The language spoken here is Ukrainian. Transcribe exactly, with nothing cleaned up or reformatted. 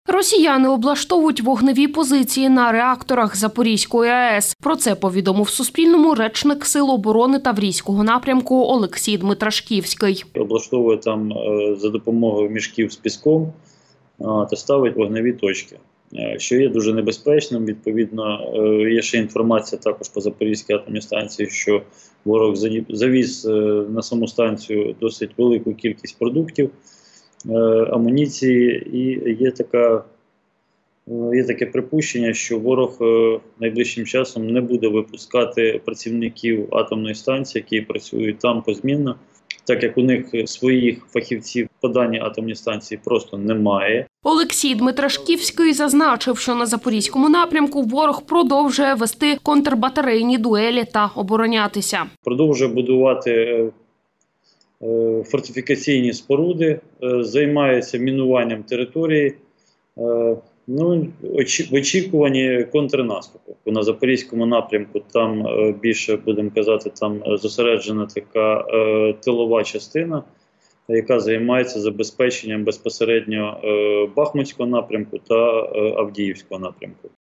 Росіяни облаштовують вогневі позиції на реакторах Запорізької АЕС. Про це повідомив Суспільному речник Сил оборони Таврійського напрямку Олексій Дмитрашківський. Облаштовує там за допомогою мішків з піском та ставить вогневі точки, що є дуже небезпечним. Відповідно, є ще інформація також по Запорізькій атомній станції, що ворог завіз на саму станцію досить велику кількість продуктів, амуніції, і є така, є таке припущення, що ворог найближчим часом не буде випускати працівників атомної станції, які працюють там позмінно, так як у них своїх фахівців по даній атомній станції просто немає. Олексій Дмитрашківський зазначив, що на Запорізькому напрямку ворог продовжує вести контрбатарейні дуелі та оборонятися. Продовжує будувати фортифікаційні споруди, займається мінуванням території, ну, в очікуванні контрнаступу. На Запорізькому напрямку там більше, будемо казати, там зосереджена така тилова частина, яка займається забезпеченням безпосередньо Бахмутського напрямку та Авдіївського напрямку.